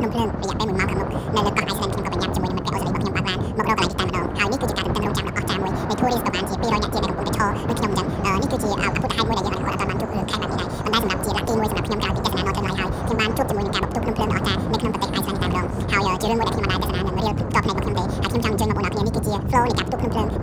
ភ្នំភ្លើងរយៈពេល1ម៉ោងខាងមុខនៅលើកោះ Iceland ខ្ញុំក៏បញ្ញាប់ជាមួយនឹងមិត្តភក្តិអូស្ត្រាលីរបស់ខ្ញុំបានមករកកន្លែងទីតាំងម្ដងហើយនេះគឺជាការទន្ទឹងរង់ចាំដ៏អស្ចារ្យមួយនៃ tourist ក៏បានជា200នាក់ទៀតដែលកំពុងតែឈរដូចខ្ញុំអញ្ចឹងនេះគឺជាអពុទ្ធហេតុមួយដែលយើងអនុវត្តអត់បានជួបរឿងខែបាននេះដែរប៉ុន្តែសម្រាប់ជា lucky មួយសម្រាប់ខ្ញុំក្រៅពីទស្សនា Northern Lights ហើយខ្ញុំបានជួបជាមួយនឹងការបំផ្ទុះភ្នំភ្លើងដ៏អស្ចារ្យនៅក្នុងប្រទេស Iceland តែម្ដងហើយជារឿងមួយដែលខ្ញុំមិនដែលទស្សនានឹង real ផ្ទាល់ភ្នែករបស់ខ្ញុំទេហើយខ្ញុំចង់អញ្ជើញបងប្អូនអ្នកគ្នានេះគឺជា flow នៃការផ្ទុះភ្នំភ្លើង